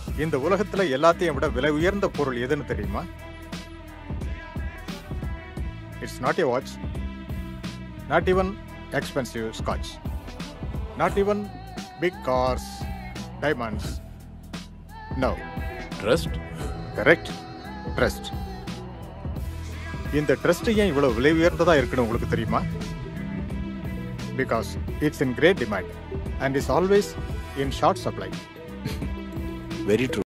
இந்த உலகத்துல எல்லாத்தையும் விட விலை உயர்ந்த பொருள் எதுன்னு தெரியுமா? It's not a watch, not even expensive scotch, not even big cars, diamonds. No. Trust. Correct, trust. இந்த ட்ரஸ்ட் ஏன் இவ்வளவு விலை உயர்ந்ததா இருக்குன்னு உங்களுக்கு தெரியுமா? Because it's in great demand and is always in short supply. Very true.